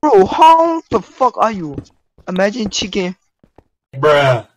Bro, how the fuck are you? Imagine chicken. Bruh.